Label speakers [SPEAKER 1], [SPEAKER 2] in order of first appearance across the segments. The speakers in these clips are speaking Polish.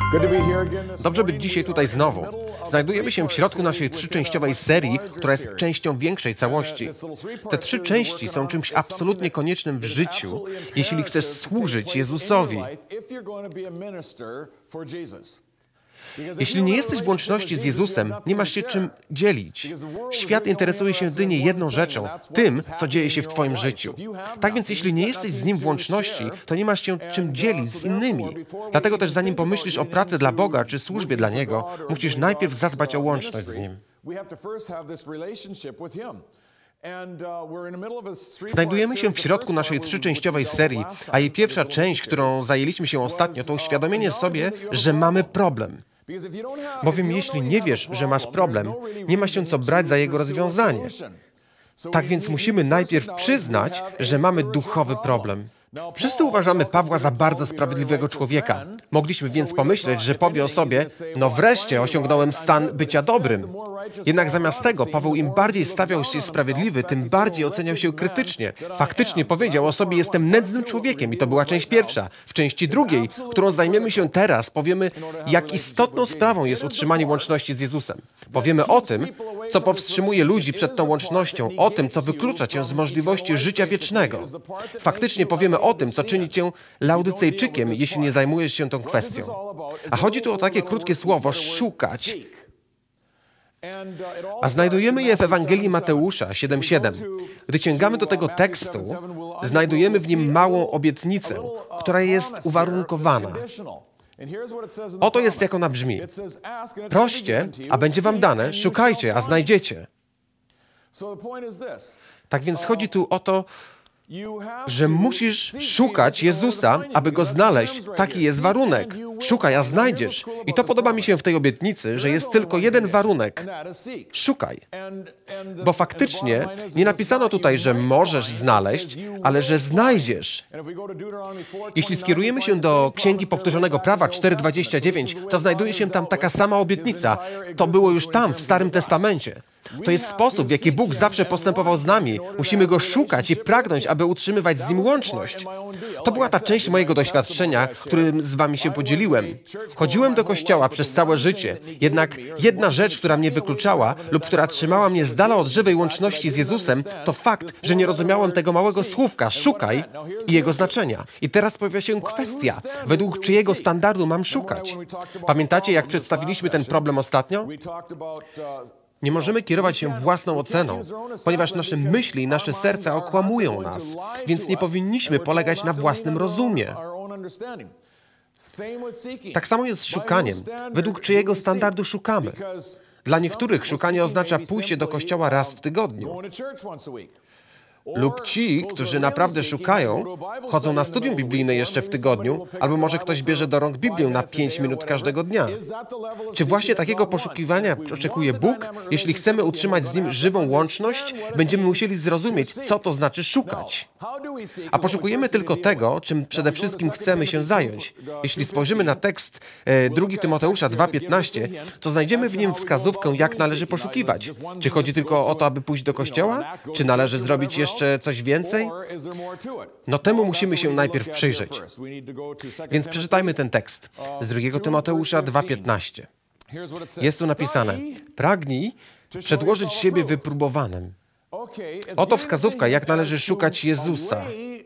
[SPEAKER 1] Dobrze być dzisiaj tutaj znowu. Znajdujemy się w środku naszej trzyczęściowej serii, która jest częścią większej całości. Te 3 części są czymś absolutnie koniecznym w życiu, jeśli chcesz służyć Jezusowi. Jeśli nie jesteś w łączności z Jezusem, nie masz się czym dzielić. Świat interesuje się jedynie jedną rzeczą, tym, co dzieje się w Twoim życiu. Tak więc jeśli nie jesteś z Nim w łączności, to nie masz się czym dzielić z innymi. Dlatego też zanim pomyślisz o pracy dla Boga czy służbie dla Niego, musisz najpierw zadbać o łączność z Nim. Znajdujemy się w środku naszej 3-częściowej serii, a jej pierwsza część, którą zajęliśmy się ostatnio, to uświadomienie sobie, że mamy problem. Bowiem jeśli nie wiesz, że masz problem, nie ma się co brać za jego rozwiązanie. Tak więc musimy najpierw przyznać, że mamy duchowy problem. Wszyscy uważamy Pawła za bardzo sprawiedliwego człowieka. Mogliśmy więc pomyśleć, że powie o sobie, no wreszcie osiągnąłem stan bycia dobrym. Jednak zamiast tego Paweł im bardziej stawiał się sprawiedliwy, tym bardziej oceniał się krytycznie. Faktycznie powiedział o sobie, jestem nędznym człowiekiem i to była część pierwsza. W części drugiej, którą zajmiemy się teraz, powiemy, jak istotną sprawą jest utrzymanie łączności z Jezusem. Powiemy o tym, co powstrzymuje ludzi przed tą łącznością, o tym, co wyklucza cię z możliwości życia wiecznego. Faktycznie powiemy o tym, co czyni cię Laodycejczykiem, jeśli nie zajmujesz się tą kwestią. A chodzi tu o takie krótkie słowo szukać. A znajdujemy je w Ewangelii Mateusza 7:7. Gdy sięgamy do tego tekstu, znajdujemy w nim małą obietnicę, która jest uwarunkowana. Oto jest, jak ona brzmi. Proście, a będzie wam dane, szukajcie, a znajdziecie. Tak więc chodzi tu o to, że musisz szukać Jezusa, aby Go znaleźć. Taki jest warunek. Szukaj, a znajdziesz. I to podoba mi się w tej obietnicy, że jest tylko jeden warunek. Szukaj. Bo faktycznie nie napisano tutaj, że możesz znaleźć, ale że znajdziesz. Jeśli skierujemy się do Księgi Powtórzonego Prawa 4:29, to znajduje się tam taka sama obietnica. To było już tam, w Starym Testamencie. To jest sposób, w jaki Bóg zawsze postępował z nami. Musimy Go szukać i pragnąć, aby utrzymywać z Nim łączność. To była ta część mojego doświadczenia, którym z wami się podzieliłem. Chodziłem do kościoła przez całe życie, jednak jedna rzecz, która mnie wykluczała lub która trzymała mnie z dala od żywej łączności z Jezusem, to fakt, że nie rozumiałem tego małego słówka szukaj i jego znaczenia. I teraz pojawia się kwestia, według czyjego standardu mam szukać. Pamiętacie, jak przedstawiliśmy ten problem ostatnio? Nie możemy kierować się własną oceną, ponieważ nasze myśli i nasze serca okłamują nas, więc nie powinniśmy polegać na własnym rozumie. Tak samo jest z szukaniem. Według czyjego standardu szukamy? Dla niektórych szukanie oznacza pójście do kościoła raz w tygodniu. Lub ci, którzy naprawdę szukają, chodzą na studium biblijne jeszcze w tygodniu, albo może ktoś bierze do rąk Biblię na 5 minut każdego dnia. Czy właśnie takiego poszukiwania oczekuje Bóg? Jeśli chcemy utrzymać z Nim żywą łączność, będziemy musieli zrozumieć, co to znaczy szukać. A poszukujemy tylko tego, czym przede wszystkim chcemy się zająć. Jeśli spojrzymy na tekst 2 Tymoteusza 2:15, to znajdziemy w nim wskazówkę, jak należy poszukiwać. Czy chodzi tylko o to, aby pójść do kościoła? Czy należy zrobić jeszcze coś więcej? No temu musimy się najpierw przyjrzeć. Więc przeczytajmy ten tekst z 2 Tymoteusza 2:15. Jest tu napisane: pragnij przedłożyć siebie wypróbowanym. Oto wskazówka, jak należy szukać Jezusa.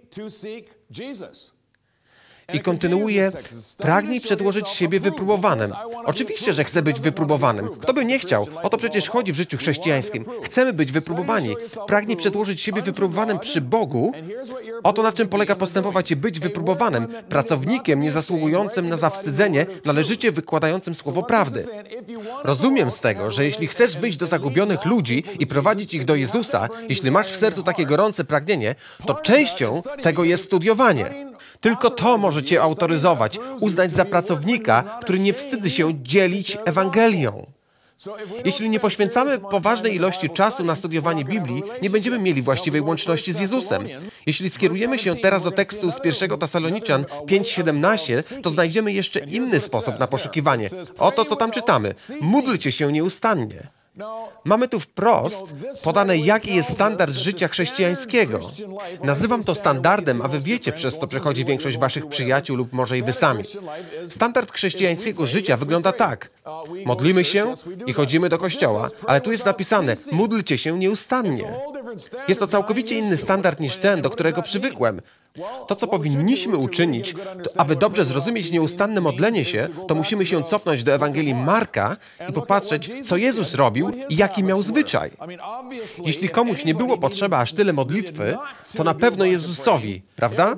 [SPEAKER 1] I kontynuuje, pragnij przedłożyć siebie wypróbowanym. Oczywiście, że chcę być wypróbowanym. Kto by nie chciał? O to przecież chodzi w życiu chrześcijańskim. Chcemy być wypróbowani. Pragnij przedłożyć siebie wypróbowanym przy Bogu. Oto na czym polega postępować i być wypróbowanym. Pracownikiem niezasługującym na zawstydzenie, należycie wykładającym słowo prawdy. Rozumiem z tego, że jeśli chcesz wyjść do zagubionych ludzi i prowadzić ich do Jezusa, jeśli masz w sercu takie gorące pragnienie, to częścią tego jest studiowanie. Tylko to może cię autoryzować, uznać za pracownika, który nie wstydzi się dzielić Ewangelią. Jeśli nie poświęcamy poważnej ilości czasu na studiowanie Biblii, nie będziemy mieli właściwej łączności z Jezusem. Jeśli skierujemy się teraz do tekstu z 1 Tesaloniczan 5:17, to znajdziemy jeszcze inny sposób na poszukiwanie. Oto, co tam czytamy. Módlcie się nieustannie. Mamy tu wprost podane, jaki jest standard życia chrześcijańskiego. Nazywam to standardem, a wy wiecie, przez co przechodzi większość waszych przyjaciół lub może i wy sami. Standard chrześcijańskiego życia wygląda tak. Modlimy się i chodzimy do kościoła, ale tu jest napisane, módlcie się nieustannie. Jest to całkowicie inny standard niż ten, do którego przywykłem. To, co powinniśmy uczynić, to aby dobrze zrozumieć nieustanne modlenie się, to musimy się cofnąć do Ewangelii Marka i popatrzeć, co Jezus robił i jaki miał zwyczaj. Jeśli komuś nie było potrzeba aż tyle modlitwy, to na pewno Jezusowi, prawda?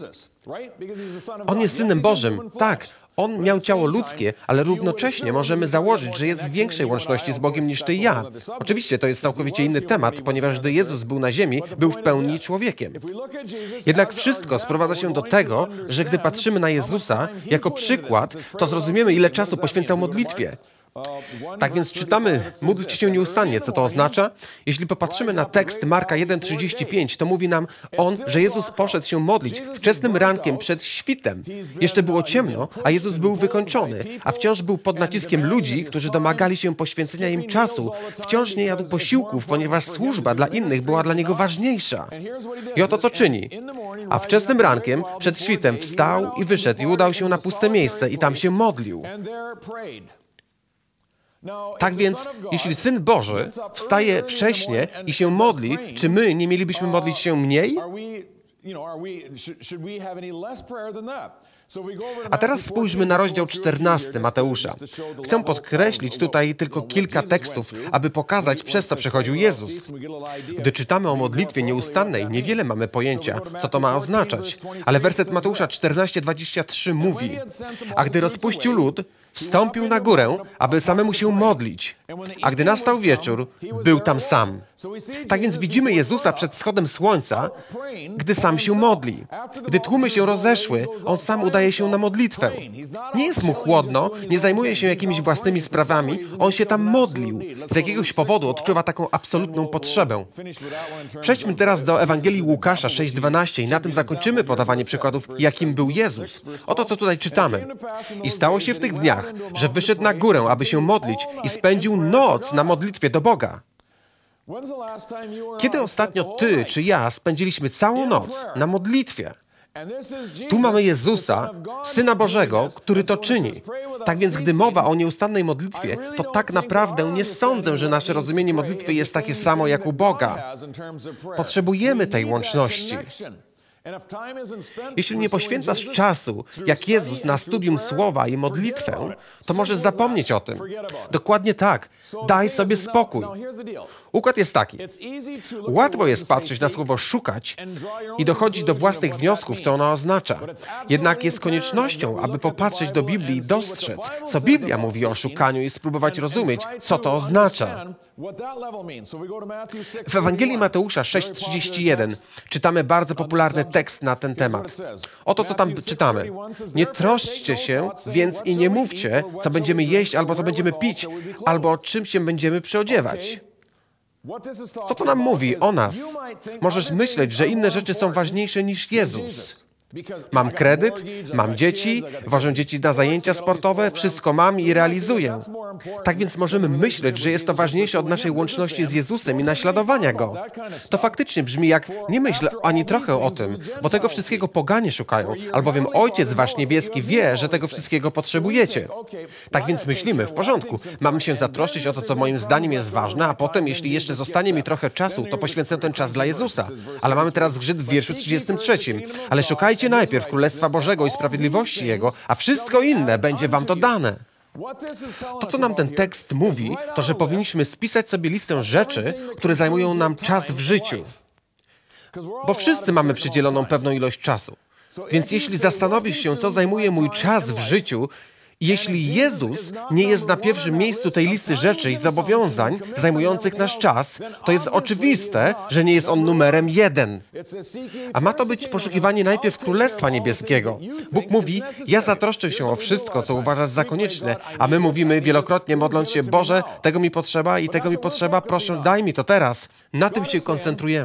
[SPEAKER 1] On jest Synem Bożym, tak. On miał ciało ludzkie, ale równocześnie możemy założyć, że jest w większej łączności z Bogiem niż ty i ja. Oczywiście to jest całkowicie inny temat, ponieważ gdy Jezus był na ziemi, był w pełni człowiekiem. Jednak wszystko sprowadza się do tego, że gdy patrzymy na Jezusa jako przykład, to zrozumiemy, ile czasu poświęcał modlitwie. Tak więc czytamy, módlcie się nieustannie. Co to oznacza? Jeśli popatrzymy na tekst Marka 1,35, to mówi nam on, że Jezus poszedł się modlić wczesnym rankiem przed świtem. Jeszcze było ciemno, a Jezus był wykończony, a wciąż był pod naciskiem ludzi, którzy domagali się poświęcenia im czasu. Wciąż nie jadł posiłków, ponieważ służba dla innych była dla niego ważniejsza. I oto co czyni. A wczesnym rankiem przed świtem wstał i wyszedł i udał się na puste miejsce i tam się modlił. Tak więc, jeśli Syn Boży wstaje wcześnie i się modli, czy my nie mielibyśmy modlić się mniej? A teraz spójrzmy na rozdział 14 Mateusza. Chcę podkreślić tutaj tylko kilka tekstów, aby pokazać, przez co przechodził Jezus. Gdy czytamy o modlitwie nieustannej, niewiele mamy pojęcia, co to ma oznaczać. Ale werset Mateusza 14:23 mówi: a gdy rozpuścił lud, wstąpił na górę, aby samemu się modlić. A gdy nastał wieczór, był tam sam. Tak więc widzimy Jezusa przed wschodem słońca, gdy sam się modli. Gdy tłumy się rozeszły, on sam udaje się na modlitwę. Nie jest mu chłodno, nie zajmuje się jakimiś własnymi sprawami, on się tam modlił. Z jakiegoś powodu odczuwa taką absolutną potrzebę. Przejdźmy teraz do Ewangelii Łukasza 6:12 i na tym zakończymy podawanie przykładów, jakim był Jezus. Oto co tutaj czytamy. I stało się w tych dniach, że wyszedł na górę, aby się modlić i spędził noc na modlitwie do Boga. Kiedy ostatnio ty czy ja spędziliśmy całą noc na modlitwie? Tu mamy Jezusa, Syna Bożego, który to czyni. Tak więc, gdy mowa o nieustannej modlitwie, to tak naprawdę nie sądzę, że nasze rozumienie modlitwy jest takie samo jak u Boga. Potrzebujemy tej łączności. Jeśli nie poświęcasz czasu, jak Jezus, na studium Słowa i modlitwę, to możesz zapomnieć o tym. Dokładnie tak. Daj sobie spokój. Układ jest taki. Łatwo jest patrzeć na słowo szukać i dochodzić do własnych wniosków, co ono oznacza. Jednak jest koniecznością, aby popatrzeć do Biblii i dostrzec, co Biblia mówi o szukaniu i spróbować rozumieć, co to oznacza. W Ewangelii Mateusza 6:31 czytamy bardzo popularny tekst na ten temat. Oto co tam czytamy. Nie troszczcie się, więc i nie mówcie, co będziemy jeść, albo co będziemy pić, albo czym się będziemy przyodziewać. Co to nam mówi o nas? Możesz myśleć, że inne rzeczy są ważniejsze niż Jezus. Mam kredyt, mam dzieci, wożę dzieci na zajęcia sportowe, wszystko mam i realizuję. Tak więc możemy myśleć, że jest to ważniejsze od naszej łączności z Jezusem i naśladowania Go. To faktycznie brzmi jak nie myśl ani trochę o tym, bo tego wszystkiego poganie szukają, albowiem Ojciec Wasz Niebieski wie, że tego wszystkiego potrzebujecie. Tak więc myślimy, w porządku, mam się zatroszczyć o to, co moim zdaniem jest ważne, a potem, jeśli jeszcze zostanie mi trochę czasu, to poświęcę ten czas dla Jezusa. Ale mamy teraz zgrzyt w wierszu 33. Ale szukajcie najpierw Królestwa Bożego i sprawiedliwości Jego, a wszystko inne będzie wam to dane. To, co nam ten tekst mówi, to, że powinniśmy spisać sobie listę rzeczy, które zajmują nam czas w życiu. Bo wszyscy mamy przydzieloną pewną ilość czasu. Więc jeśli zastanowisz się, co zajmuje mój czas w życiu, jeśli Jezus nie jest na pierwszym miejscu tej listy rzeczy i zobowiązań zajmujących nasz czas, to jest oczywiste, że nie jest On numerem 1. A ma to być poszukiwanie najpierw Królestwa Niebieskiego. Bóg mówi, ja zatroszczę się o wszystko, co uważasz za konieczne, a my mówimy wielokrotnie, modląc się, Boże, tego mi potrzeba i tego mi potrzeba, proszę, daj mi to teraz. Na tym się koncentrujemy.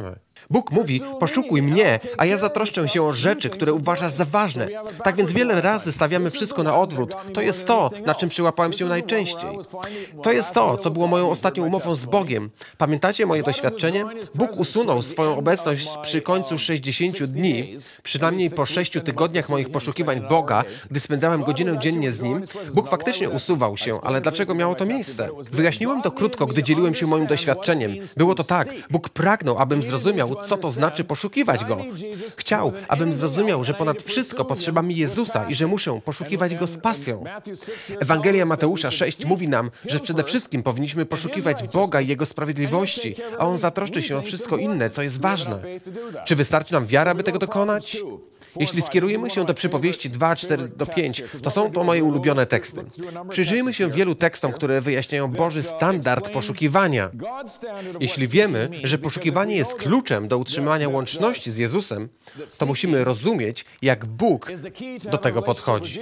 [SPEAKER 1] Bóg mówi, poszukuj mnie, a ja zatroszczę się o rzeczy, które uważasz za ważne. Tak więc wiele razy stawiamy wszystko na odwrót. To jest to, na czym przyłapałem się najczęściej. To jest to, co było moją ostatnią umową z Bogiem. Pamiętacie moje doświadczenie? Bóg usunął swoją obecność przy końcu 60 dni, przynajmniej po 6 tygodniach moich poszukiwań Boga, gdy spędzałem godzinę dziennie z Nim. Bóg faktycznie usuwał się, ale dlaczego miało to miejsce? Wyjaśniłem to krótko, gdy dzieliłem się moim doświadczeniem. Było to tak. Bóg pragnął, abym zrozumiał, co to znaczy poszukiwać Go. Chciał, abym zrozumiał, że ponad wszystko potrzeba mi Jezusa i że muszę poszukiwać Go z pasją. Ewangelia Mateusza 6 mówi nam, że przede wszystkim powinniśmy poszukiwać Boga i Jego sprawiedliwości, a On zatroszczy się o wszystko inne, co jest ważne. Czy wystarczy nam wiara, aby tego dokonać? Jeśli skierujemy się do przypowieści 2, 4-5, to są to moje ulubione teksty. Przyjrzyjmy się wielu tekstom, które wyjaśniają Boży standard poszukiwania. Jeśli wiemy, że poszukiwanie jest kluczem do utrzymania łączności z Jezusem, to musimy rozumieć, jak Bóg do tego podchodzi.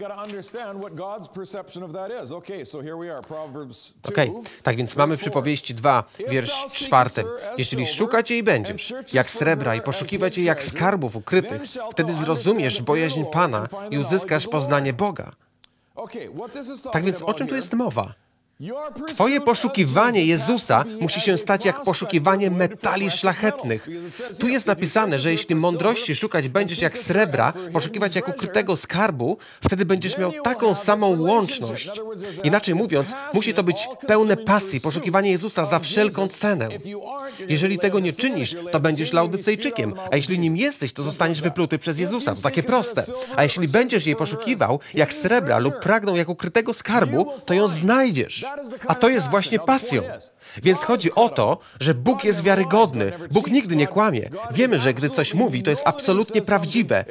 [SPEAKER 1] Tak więc mamy przypowieści 2, wiersz 4. Jeśli szukać jej będziesz, jak srebra i poszukiwać jej jak skarbów ukrytych, wtedy zrozumiesz bojaźń Pana i uzyskasz poznanie Boga. Tak więc o czym tu jest mowa? Twoje poszukiwanie Jezusa musi się stać jak poszukiwanie metali szlachetnych. Tu jest napisane, że jeśli mądrości szukać będziesz jak srebra, poszukiwać jak ukrytego skarbu, wtedy będziesz miał taką samą łączność. Inaczej mówiąc, musi to być pełne pasji, poszukiwanie Jezusa za wszelką cenę. Jeżeli tego nie czynisz, to będziesz Laodycejczykiem, a jeśli nim jesteś, to zostaniesz wypluty przez Jezusa. To takie proste. A jeśli będziesz jej poszukiwał jak srebra lub pragnął jak ukrytego skarbu, to ją znajdziesz. A to jest właśnie pasją. Więc chodzi o to, że Bóg jest wiarygodny. Bóg nigdy nie kłamie. Wiemy, że gdy coś mówi, to jest absolutnie prawdziwe.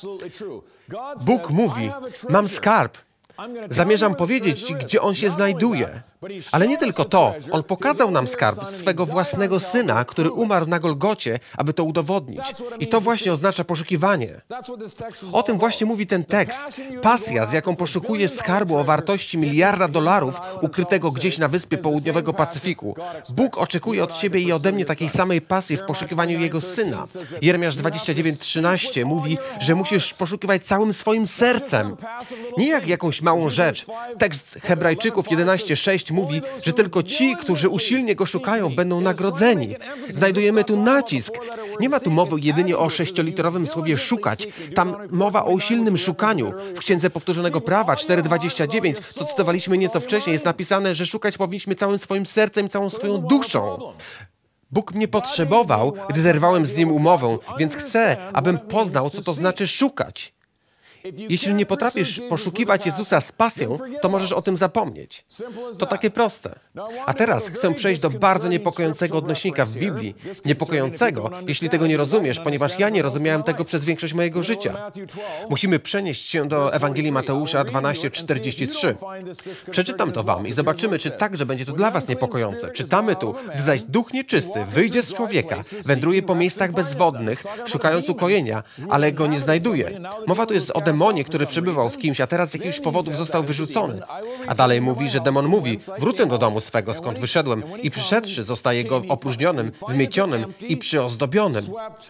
[SPEAKER 1] Bóg mówi, mam skarb. Zamierzam powiedzieć Ci, gdzie on się znajduje. Ale nie tylko to. On pokazał nam skarb swego własnego Syna, który umarł na Golgocie, aby to udowodnić. I to właśnie oznacza poszukiwanie. O tym właśnie mówi ten tekst. Pasja, z jaką poszukujesz skarbu o wartości $1 miliarda ukrytego gdzieś na wyspie południowego Pacyfiku. Bóg oczekuje od Ciebie i ode mnie takiej samej pasji w poszukiwaniu Jego Syna. Jeremiasz 29:13 mówi, że musisz poszukiwać całym swoim sercem. Nie jak jakąś małą rzecz. Tekst Hebrajczyków 11:6 mówi, że tylko ci, którzy usilnie Go szukają, będą nagrodzeni. Znajdujemy tu nacisk. Nie ma tu mowy jedynie o 6-literowym słowie szukać. Tam mowa o usilnym szukaniu. W Księdze Powtórzonego Prawa 4:29, co cytowaliśmy nieco wcześniej, jest napisane, że szukać powinniśmy całym swoim sercem i całą swoją duszą. Bóg mnie potrzebował, gdy zerwałem z Nim umowę, więc chcę, abym poznał, co to znaczy szukać. Jeśli nie potrafisz poszukiwać Jezusa z pasją, to możesz o tym zapomnieć. To takie proste. A teraz chcę przejść do bardzo niepokojącego odnośnika w Biblii. Niepokojącego, jeśli tego nie rozumiesz, ponieważ ja nie rozumiałem tego przez większość mojego życia. Musimy przenieść się do Ewangelii Mateusza 12:43. Przeczytam to wam i zobaczymy, czy także będzie to dla was niepokojące. Czytamy tu, gdy zaś duch nieczysty wyjdzie z człowieka, wędruje po miejscach bezwodnych, szukając ukojenia, ale go nie znajduje. Mowa tu jest o demonie, który przebywał w kimś, a teraz z jakiegoś powodów został wyrzucony. A dalej mówi, że demon mówi, wrócę do domu swego, skąd wyszedłem, i przyszedłszy zostaje go opróżnionym, wymiecionym i przyozdobionym.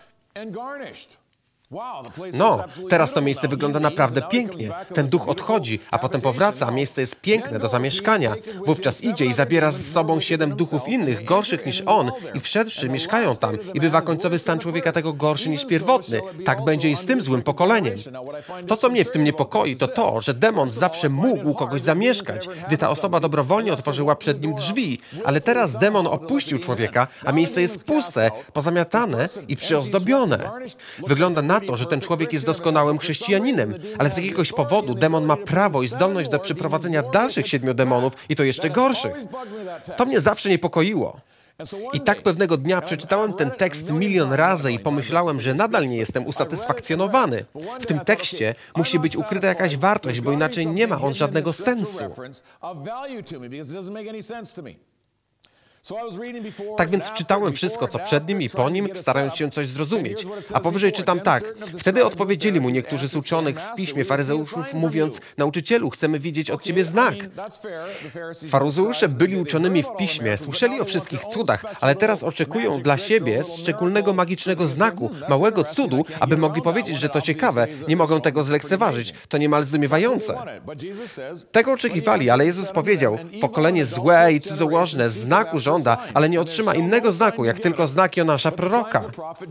[SPEAKER 1] No, teraz to miejsce wygląda naprawdę pięknie. Ten duch odchodzi, a potem powraca, a miejsce jest piękne do zamieszkania. Wówczas idzie i zabiera z sobą 7 duchów innych, gorszych niż on, i wszedłszy mieszkają tam. I bywa końcowy stan człowieka tego gorszy niż pierwotny. Tak będzie i z tym złym pokoleniem. To, co mnie w tym niepokoi, to to, że demon zawsze mógł kogoś zamieszkać, gdy ta osoba dobrowolnie otworzyła przed nim drzwi. Ale teraz demon opuścił człowieka, a miejsce jest puste, pozamiatane i przyozdobione. Wygląda na to, że ten człowiek jest doskonałym chrześcijaninem, ale z jakiegoś powodu demon ma prawo i zdolność do przyprowadzenia dalszych 7 demonów i to jeszcze gorszych. To mnie zawsze niepokoiło. I tak pewnego dnia przeczytałem ten tekst 1 milion razy i pomyślałem, że nadal nie jestem usatysfakcjonowany. W tym tekście musi być ukryta jakaś wartość, bo inaczej nie ma on żadnego sensu. Tak więc czytałem wszystko, co przed nim i po nim, starając się coś zrozumieć. A powyżej czytam tak. Wtedy odpowiedzieli mu niektórzy z uczonych w piśmie faryzeuszów, mówiąc: nauczycielu, chcemy widzieć od ciebie znak. Faryzeusze byli uczonymi w piśmie, słyszeli o wszystkich cudach, ale teraz oczekują dla siebie szczególnego magicznego znaku, małego cudu, aby mogli powiedzieć, że to ciekawe. Nie mogą tego zlekceważyć. To niemal zdumiewające. Tego oczekiwali, ale Jezus powiedział: pokolenie złe i cudzołożne znaku żąda, ale nie otrzyma innego znaku, jak tylko znak Jonasza proroka.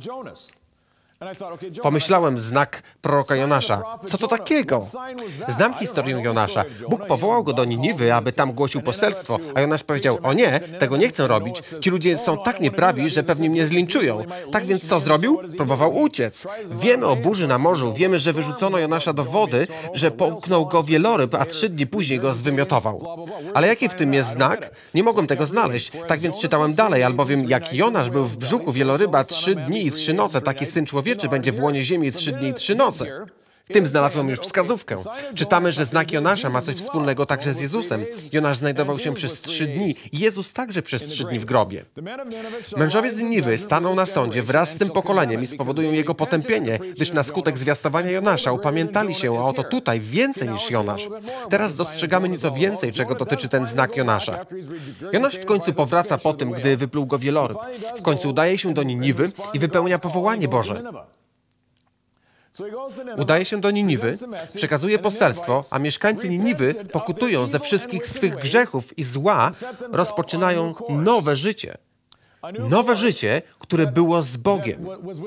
[SPEAKER 1] Pomyślałem, znak proroka Jonasza. Co to takiego? Znam historię Jonasza. Bóg powołał go do Niniwy, aby tam głosił poselstwo, a Jonasz powiedział: o nie, tego nie chcę robić. Ci ludzie są tak nieprawi, że pewnie mnie zlinczują. Tak więc co zrobił? Próbował uciec. Wiemy o burzy na morzu, wiemy, że wyrzucono Jonasza do wody, że połknął go wieloryb, a 3 dni później go zwymiotował. Ale jaki w tym jest znak? Nie mogłem tego znaleźć. Tak więc czytałem dalej, albowiem jak Jonasz był w brzuchu wieloryba 3 dni i 3 noce, taki Syn Człowieczy będzie w łonie ziemi 3 dni i 3 noce. W tym znalazłem już wskazówkę. Czytamy, że znak Jonasza ma coś wspólnego także z Jezusem. Jonasz znajdował się przez 3 dni i Jezus także przez 3 dni w grobie. Mężowie z Niniwy staną na sądzie wraz z tym pokoleniem i spowodują jego potępienie, gdyż na skutek zwiastowania Jonasza upamiętali się, a oto tutaj więcej niż Jonasz. Teraz dostrzegamy nieco więcej, czego dotyczy ten znak Jonasza. Jonasz w końcu powraca po tym, gdy wypluł go wieloryb. W końcu udaje się do Niniwy i wypełnia powołanie Boże. Udaje się do Niniwy, przekazuje poselstwo, a mieszkańcy Niniwy pokutują ze wszystkich swych grzechów i zła, rozpoczynają nowe życie. Nowe życie, które było z Bogiem.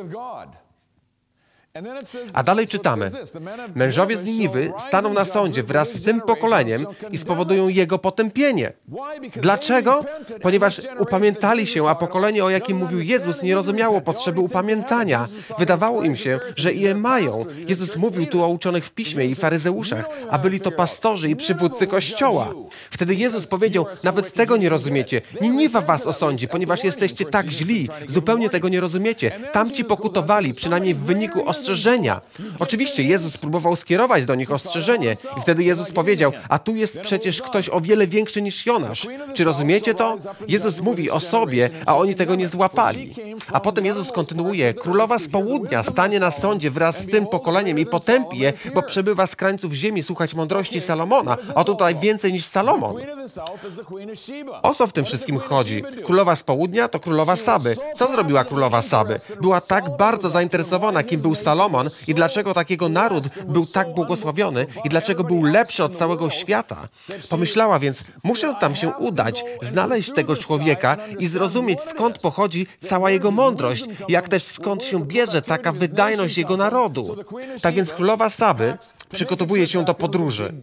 [SPEAKER 1] A dalej czytamy: mężowie z Niniwy staną na sądzie wraz z tym pokoleniem i spowodują jego potępienie. Dlaczego? Ponieważ upamiętali się, a pokolenie, o jakim mówił Jezus, nie rozumiało potrzeby upamiętania. Wydawało im się, że je mają. Jezus mówił tu o uczonych w piśmie i faryzeuszach, a byli to pastorzy i przywódcy Kościoła. Wtedy Jezus powiedział: nawet tego nie rozumiecie. Niniwa was osądzi, ponieważ jesteście tak źli. Zupełnie tego nie rozumiecie. Tamci pokutowali, przynajmniej w wyniku ostrzeżenia. Oczywiście Jezus próbował skierować do nich ostrzeżenie i wtedy Jezus powiedział: a tu jest przecież ktoś o wiele większy niż Jonasz. Czy rozumiecie to? Jezus mówi o sobie, a oni tego nie złapali. A potem Jezus kontynuuje: królowa z południa stanie na sądzie wraz z tym pokoleniem i potępi je, bo przebywa z krańców ziemi słuchać mądrości Salomona, a tutaj więcej niż Salomon. O co w tym wszystkim chodzi? Królowa z południa to królowa Saby. Co zrobiła królowa Saby? Była tak bardzo zainteresowana, kim był Salomon i dlaczego takiego naród był tak błogosławiony i dlaczego był lepszy od całego świata. Pomyślała więc: muszę tam się udać, znaleźć tego człowieka i zrozumieć, skąd pochodzi cała jego mądrość, jak też skąd się bierze taka wydajność jego narodu. Tak więc królowa Saby przygotowuje się do podróży.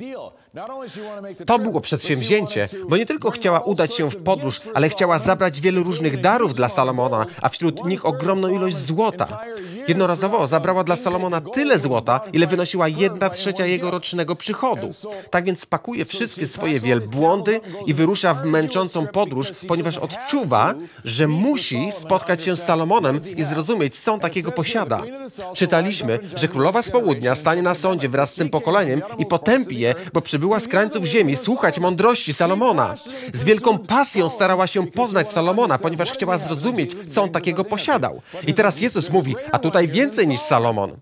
[SPEAKER 1] To było przedsięwzięcie, bo nie tylko chciała udać się w podróż, ale chciała zabrać wiele różnych darów dla Salomona, a wśród nich ogromną ilość złota. Jednorazowo zabrała dla Salomona tyle złota, ile wynosiła 1/3 jego rocznego przychodu. Tak więc pakuje wszystkie swoje wielbłądy i wyrusza w męczącą podróż, ponieważ odczuwa, że musi spotkać się z Salomonem i zrozumieć, co on takiego posiada. Czytaliśmy, że królowa z południa stanie na sądzie wraz z tym pokoleniem i potępi je, bo przybyła z krańców ziemi słuchać mądrości Salomona. Z wielką pasją starała się poznać Salomona, ponieważ chciała zrozumieć, co on takiego posiadał. I teraz Jezus mówi: a tutaj więcej niż Salomon.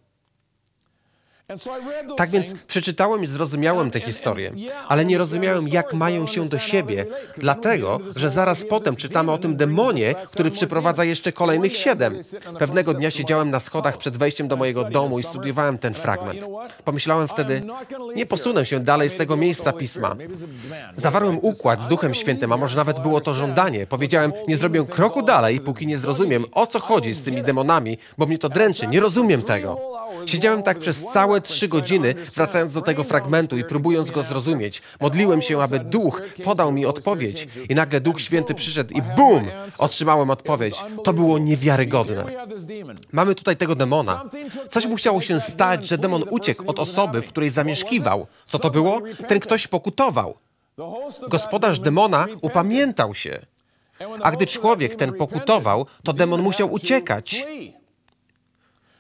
[SPEAKER 1] Tak więc przeczytałem i zrozumiałem tę historię, ale nie rozumiałem, jak mają się do siebie, dlatego, że zaraz potem czytamy o tym demonie, który przyprowadza jeszcze kolejnych 7. Pewnego dnia siedziałem na schodach przed wejściem do mojego domu i studiowałem ten fragment. Pomyślałem wtedy: nie posunę się dalej z tego miejsca Pisma. Zawarłem układ z Duchem Świętym, a może nawet było to żądanie. Powiedziałem: nie zrobię kroku dalej, póki nie zrozumiem, o co chodzi z tymi demonami, bo mnie to dręczy, nie rozumiem tego. Siedziałem tak przez całe 3 godziny, wracając do tego fragmentu i próbując go zrozumieć. Modliłem się, aby Duch podał mi odpowiedź. I nagle Duch Święty przyszedł i bum! Otrzymałem odpowiedź. To było niewiarygodne. Mamy tutaj tego demona. Coś musiało się stać, że demon uciekł od osoby, w której zamieszkiwał. Co to było? Ten ktoś pokutował. Gospodarz demona upamiętał się. A gdy człowiek ten pokutował, to demon musiał uciekać.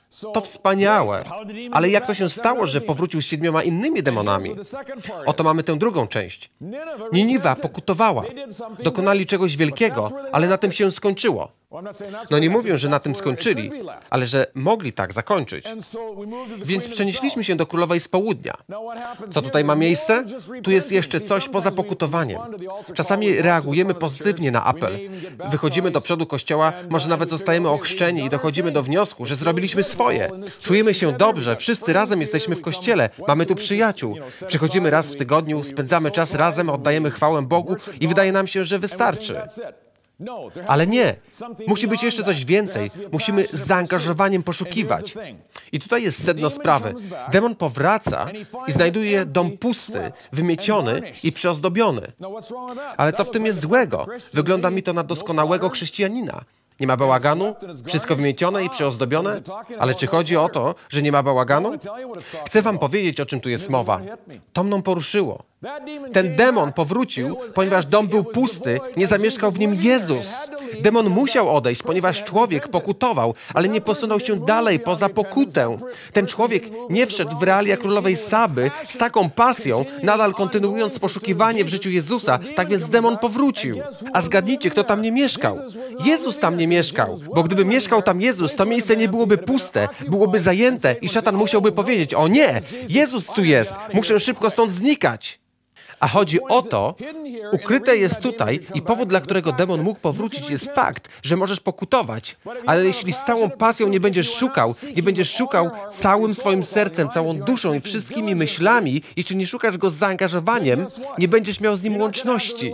[SPEAKER 1] To wspaniałe. Ale jak to się stało, że powrócił z 7 innymi demonami? Oto mamy tę drugą część. Niniwa pokutowała. Dokonali czegoś wielkiego, ale na tym się skończyło. No nie mówię, że na tym skończyli, ale że mogli tak zakończyć. Więc przenieśliśmy się do Królowej z Południa. Co tutaj ma miejsce? Tu jest jeszcze coś poza pokutowaniem. Czasami reagujemy pozytywnie na apel. Wychodzimy do przodu kościoła, może nawet zostajemy ochrzczeni i dochodzimy do wniosku, że zrobiliśmy swoje. Czujemy się dobrze, wszyscy razem jesteśmy w kościele, mamy tu przyjaciół. Przychodzimy raz w tygodniu, spędzamy czas razem, oddajemy chwałę Bogu i wydaje nam się, że wystarczy. Ale nie. Musi być jeszcze coś więcej. Musimy z zaangażowaniem poszukiwać. I tutaj jest sedno sprawy. Demon powraca i znajduje dom pusty, wymieciony i przyozdobiony. Ale co w tym jest złego? Wygląda mi to na doskonałego chrześcijanina. Nie ma bałaganu? Wszystko wymiecione i przyozdobione? Ale czy chodzi o to, że nie ma bałaganu? Chcę wam powiedzieć, o czym tu jest mowa. To mną poruszyło. Ten demon powrócił, ponieważ dom był pusty, nie zamieszkał w nim Jezus. Demon musiał odejść, ponieważ człowiek pokutował, ale nie posunął się dalej poza pokutę. Ten człowiek nie wszedł w realia królowej Saby z taką pasją, nadal kontynuując poszukiwanie w życiu Jezusa, tak więc demon powrócił. A zgadnijcie, kto tam nie mieszkał? Jezus tam nie mieszkał, bo gdyby mieszkał tam Jezus, to miejsce nie byłoby puste, byłoby zajęte i szatan musiałby powiedzieć: o nie, Jezus tu jest, muszę szybko stąd znikać. A chodzi o to, ukryte jest tutaj i powód, dla którego demon mógł powrócić, jest fakt, że możesz pokutować. Ale jeśli z całą pasją nie będziesz szukał całym swoim sercem, całą duszą i wszystkimi myślami, jeśli nie szukasz go z zaangażowaniem, nie będziesz miał z nim łączności.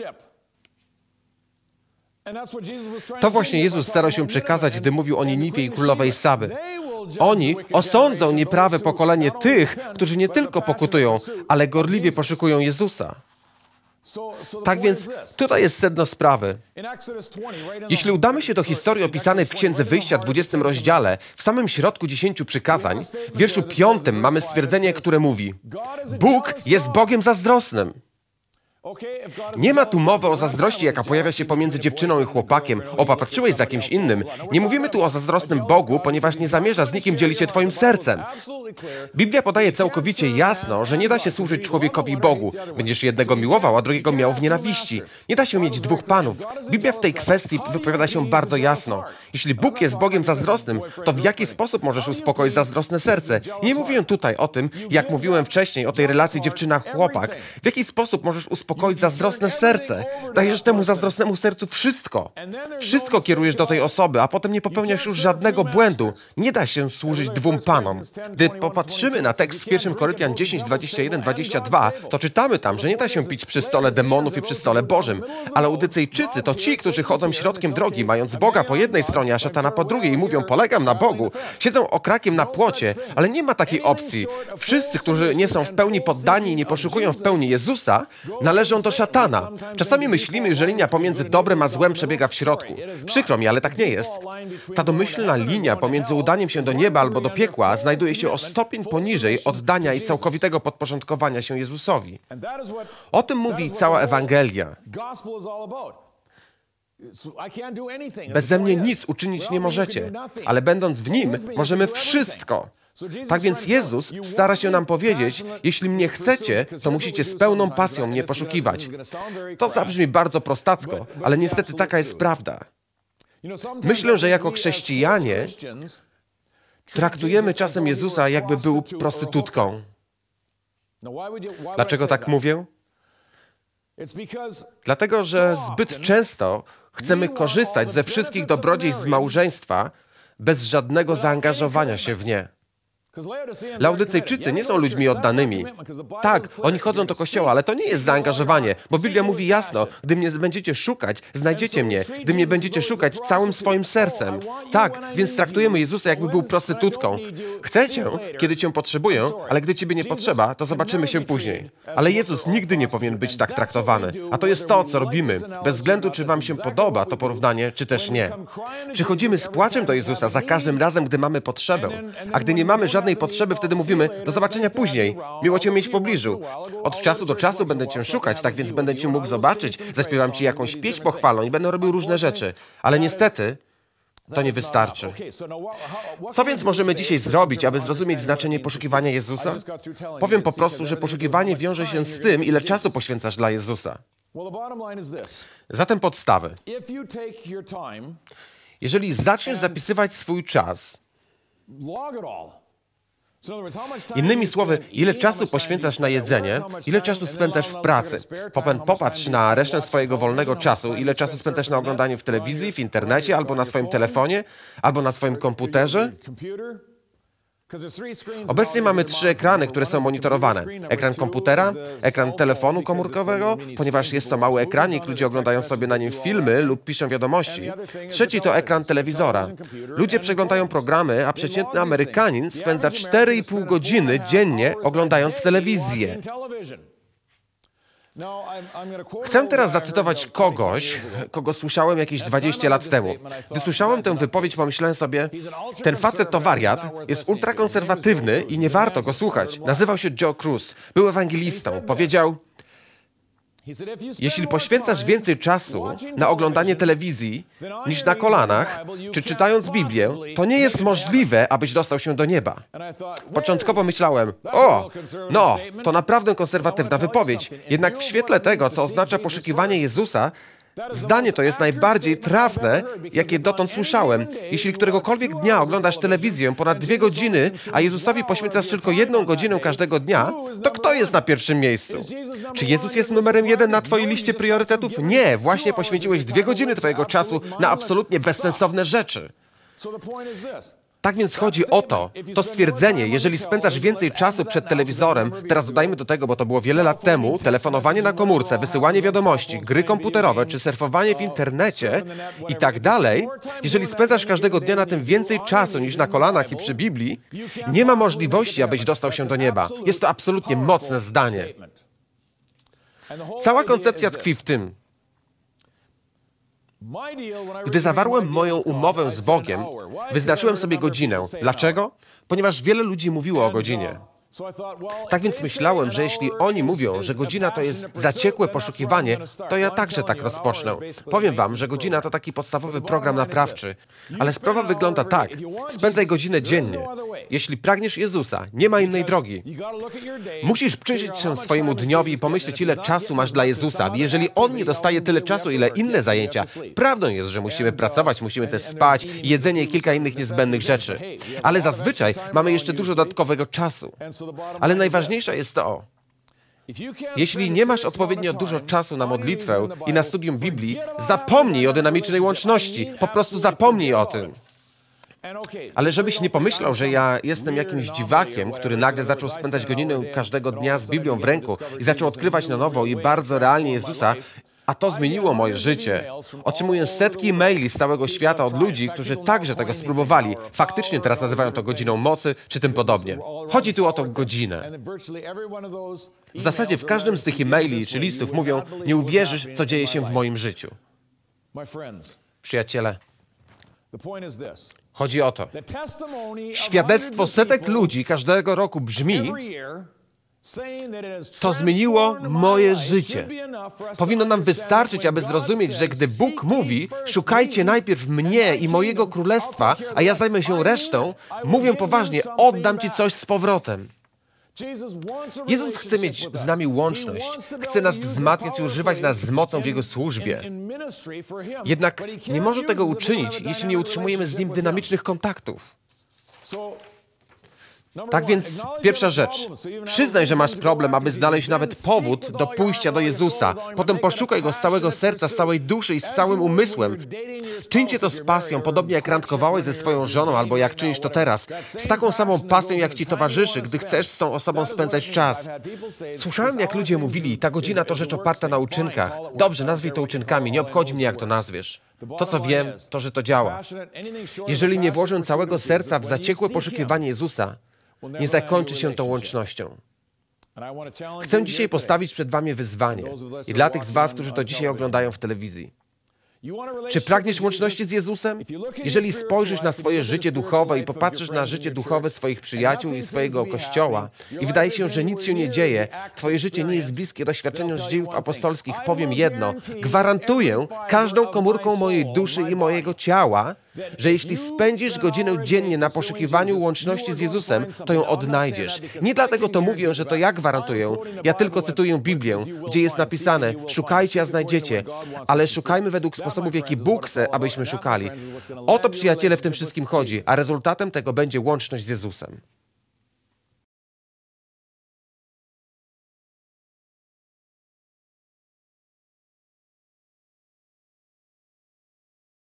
[SPEAKER 1] To właśnie Jezus starał się przekazać, gdy mówił o Niniwie i królowej Saby. Oni osądzą nieprawe pokolenie tych, którzy nie tylko pokutują, ale gorliwie poszukują Jezusa. Tak więc tutaj jest sedno sprawy. Jeśli udamy się do historii opisanej w Księdze Wyjścia, 20 rozdziale, w samym środku 10 przykazań, w wierszu 5 mamy stwierdzenie, które mówi: Bóg jest Bogiem zazdrosnym. Nie ma tu mowy o zazdrości, jaka pojawia się pomiędzy dziewczyną i chłopakiem. Opatrzyłeś za kimś innym. Nie mówimy tu o zazdrosnym Bogu, ponieważ nie zamierza z nikim dzielić się twoim sercem. Biblia podaje całkowicie jasno, że nie da się służyć człowiekowi i Bogu. Będziesz jednego miłował, a drugiego miał w nienawiści. Nie da się mieć dwóch panów. Biblia w tej kwestii wypowiada się bardzo jasno. Jeśli Bóg jest Bogiem zazdrosnym, to w jaki sposób możesz uspokoić zazdrosne serce? Nie mówię tutaj o tym, jak mówiłem wcześniej, o tej relacji dziewczyna-chłopak. W jaki sposób możesz uspokoić zazdrosne serce? Dajesz temu zazdrosnemu sercu wszystko. Wszystko kierujesz do tej osoby, a potem nie popełniasz już żadnego błędu. Nie da się służyć dwóm panom. Gdy popatrzymy na tekst w 1 Koryntian 10, 21, 22, to czytamy tam, że nie da się pić przy stole demonów i przy stole Bożym. Ale Udycyjczycy to ci, którzy chodzą środkiem drogi, mając Boga po jednej stronie, a szatana po drugiej i mówią: polegam na Bogu. Siedzą okrakiem na płocie, ale nie ma takiej opcji. Wszyscy, którzy nie są w pełni poddani i nie poszukują w pełni Jezusa, należą do szatana. Czasami myślimy, że linia pomiędzy dobrem a złem przebiega w środku. Przykro mi, ale tak nie jest. Ta domyślna linia pomiędzy udaniem się do nieba albo do piekła znajduje się o stopień poniżej oddania i całkowitego podporządkowania się Jezusowi. O tym mówi cała Ewangelia. Beze mnie nic uczynić nie możecie, ale będąc w Nim, możemy wszystko. Tak więc Jezus stara się nam powiedzieć: jeśli mnie chcecie, to musicie z pełną pasją mnie poszukiwać. To zabrzmi bardzo prostacko, ale niestety taka jest prawda. Myślę, że jako chrześcijanie traktujemy czasem Jezusa, jakby był prostytutką. Dlaczego tak mówię? Dlatego, że zbyt często chcemy korzystać ze wszystkich dobrodziejstw z małżeństwa bez żadnego zaangażowania się w nie. Laodycejczycy nie są ludźmi oddanymi. Tak, oni chodzą do kościoła, ale to nie jest zaangażowanie, bo Biblia mówi jasno: gdy mnie będziecie szukać, znajdziecie mnie. Gdy mnie będziecie szukać całym swoim sercem. Tak, więc traktujemy Jezusa, jakby był prostytutką. Chcę Cię, kiedy Cię potrzebuję, ale gdy Ciebie nie potrzeba, to zobaczymy się później. Ale Jezus nigdy nie powinien być tak traktowany. A to jest to, co robimy, bez względu, czy Wam się podoba to porównanie, czy też nie. Przychodzimy z płaczem do Jezusa za każdym razem, gdy mamy potrzebę. A gdy nie mamy żadnej potrzeby, wtedy mówimy: do zobaczenia później. Miło Cię mieć w pobliżu. Od czasu do czasu będę Cię szukać, tak więc będę Cię mógł zobaczyć, zaśpiewam Ci jakąś pieśń pochwalną i będę robił różne rzeczy. Ale niestety, To nie wystarczy. Co więc możemy dzisiaj zrobić, aby zrozumieć znaczenie poszukiwania Jezusa? Powiem po prostu, że poszukiwanie wiąże się z tym, ile czasu poświęcasz dla Jezusa. Zatem podstawy. Jeżeli zaczniesz zapisywać swój czas, innymi słowy, ile czasu poświęcasz na jedzenie, ile czasu spędzasz w pracy. Potem popatrz na resztę swojego wolnego czasu, ile czasu spędzasz na oglądaniu w telewizji, w internecie, albo na swoim telefonie, albo na swoim komputerze. Obecnie mamy 3 ekrany, które są monitorowane. Ekran komputera, ekran telefonu komórkowego, ponieważ jest to mały ekranik, ludzie oglądają sobie na nim filmy lub piszą wiadomości. Trzeci to ekran telewizora. Ludzie przeglądają programy, a przeciętny Amerykanin spędza 4,5 godziny dziennie oglądając telewizję. Chcę teraz zacytować kogoś, kogo słyszałem jakieś 20 lat temu. Gdy słyszałem tę wypowiedź, pomyślałem sobie, ten facet to wariat, jest ultrakonserwatywny i nie warto go słuchać. Nazywał się Joe Cruz, był ewangelistą. Powiedział, jeśli poświęcasz więcej czasu na oglądanie telewizji niż na kolanach, czy czytając Biblię, to nie jest możliwe, abyś dostał się do nieba. Początkowo myślałem, to naprawdę konserwatywna wypowiedź. Jednak w świetle tego, co oznacza poszukiwanie Jezusa, zdanie to jest najbardziej trafne, jakie dotąd słyszałem. Jeśli któregokolwiek dnia oglądasz telewizję ponad 2 godziny, a Jezusowi poświęcasz tylko 1 godzinę każdego dnia, to kto jest na pierwszym miejscu? Czy Jezus jest numerem 1 na twojej liście priorytetów? Nie, właśnie poświęciłeś 2 godziny twojego czasu na absolutnie bezsensowne rzeczy. Tak więc chodzi o to stwierdzenie, jeżeli spędzasz więcej czasu przed telewizorem, teraz dodajmy do tego, bo to było wiele lat temu, telefonowanie na komórce, wysyłanie wiadomości, gry komputerowe, czy surfowanie w internecie i tak dalej, jeżeli spędzasz każdego dnia na tym więcej czasu niż na kolanach i przy Biblii, nie ma możliwości, abyś dostał się do nieba. Jest to absolutnie mocne zdanie. Cała koncepcja tkwi w tym, gdy zawarłem moją umowę z Bogiem, wyznaczyłem sobie godzinę. Dlaczego? Ponieważ wiele ludzi mówiło o godzinie. Tak więc myślałem, że jeśli oni mówią, że godzina to jest zaciekłe poszukiwanie, to ja także tak rozpocznę. Powiem wam, że godzina to taki podstawowy program naprawczy. Ale sprawa wygląda tak. Spędzaj godzinę dziennie. Jeśli pragniesz Jezusa, nie ma innej drogi. Musisz przyjrzeć się swojemu dniowi i pomyśleć, ile czasu masz dla Jezusa. Jeżeli On nie dostaje tyle czasu, ile inne zajęcia, prawdą jest, że musimy pracować, musimy też spać, jedzenie i kilka innych niezbędnych rzeczy. Ale zazwyczaj mamy jeszcze dużo dodatkowego czasu. Ale najważniejsze jest to, jeśli nie masz odpowiednio dużo czasu na modlitwę i na studium Biblii, zapomnij o dynamicznej łączności. Po prostu zapomnij o tym. Ale żebyś nie pomyślał, że ja jestem jakimś dziwakiem, który nagle zaczął spędzać godzinę każdego dnia z Biblią w ręku i zaczął odkrywać na nowo i bardzo realnie Jezusa, a to zmieniło moje życie. Otrzymuję setki maili z całego świata od ludzi, którzy także tego spróbowali. Faktycznie teraz nazywają to godziną mocy, czy tym podobnie. Chodzi tu o tą godzinę. W zasadzie w każdym z tych e-maili czy listów mówią, nie uwierzysz, co dzieje się w moim życiu. Przyjaciele, chodzi o to. Świadectwo setek ludzi każdego roku brzmi, to zmieniło moje życie. Powinno nam wystarczyć, aby zrozumieć, że gdy Bóg mówi, szukajcie najpierw mnie i mojego królestwa, a ja zajmę się resztą, mówię poważnie, oddam ci coś z powrotem. Jezus chce mieć z nami łączność, chce nas wzmacniać i używać nas z mocą w Jego służbie. Jednak nie może tego uczynić, jeśli nie utrzymujemy z Nim dynamicznych kontaktów. Tak więc, pierwsza rzecz. Przyznaj, że masz problem, aby znaleźć nawet powód do pójścia do Jezusa. Potem poszukaj Go z całego serca, z całej duszy i z całym umysłem. Czyńcie to z pasją, podobnie jak randkowałeś ze swoją żoną, albo jak czynisz to teraz. Z taką samą pasją, jak ci towarzyszy, gdy chcesz z tą osobą spędzać czas. Słyszałem, jak ludzie mówili, ta godzina to rzecz oparta na uczynkach. Dobrze, nazwij to uczynkami, nie obchodzi mnie, jak to nazwiesz. To, co wiem, to, że to działa. Jeżeli nie włożę całego serca w zaciekłe poszukiwanie Jezusa, nie zakończy się tą łącznością. Chcę dzisiaj postawić przed wami wyzwanie i dla tych z was, którzy to dzisiaj oglądają w telewizji. Czy pragniesz łączności z Jezusem? Jeżeli spojrzysz na swoje życie duchowe i popatrzysz na życie duchowe swoich przyjaciół i swojego Kościoła i wydaje się, że nic się nie dzieje, twoje życie nie jest bliskie doświadczeniu z dziejów apostolskich, powiem jedno, gwarantuję każdą komórką mojej duszy i mojego ciała, że jeśli spędzisz godzinę dziennie na poszukiwaniu łączności z Jezusem, to ją odnajdziesz. Nie dlatego to mówię, że to ja gwarantuję. Ja tylko cytuję Biblię, gdzie jest napisane: szukajcie, a znajdziecie. Ale szukajmy według sposobów, w jaki Bóg chce, abyśmy szukali. O to, przyjaciele, w tym wszystkim chodzi, a rezultatem tego będzie łączność z Jezusem.